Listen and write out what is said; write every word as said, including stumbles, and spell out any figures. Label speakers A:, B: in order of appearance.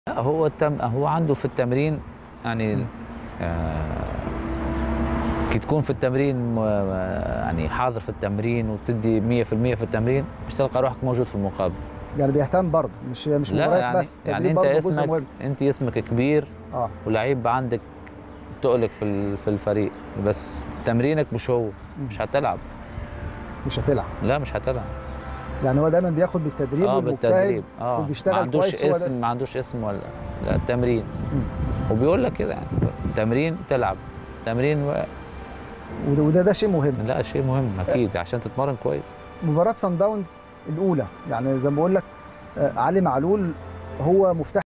A: لا هو التم هو عنده في التمرين يعني آه تكون في التمرين يعني حاضر في التمرين وتدي مية في المية في التمرين مش تلقى روحك موجود في المقابل.
B: يعني بيهتم برضه مش مش مباريات
A: يعني
B: بس،
A: يعني انت اسمك انت اسمك كبير
B: اه
A: ولعيب عندك تقلك في في الفريق، بس تمرينك مش هو مش هتلعب
B: مش هتلعب
A: لا مش هتلعب.
B: يعني هو دايما بياخد بالتدريب
A: اه
B: والمجتهد
A: بالتدريب اه
B: وبيشتغل
A: ما عندوش
B: كويس.
A: اسم ما عندوش اسم ولا لا التمرين وبيقول لك كده يعني تمرين تلعب تمرين و...
B: وده وده ده شيء مهم.
A: لا شيء مهم اكيد عشان تتمرن كويس.
B: مباراة صن داونز الاولى يعني زي ما بقول لك علي معلول هو مفتاح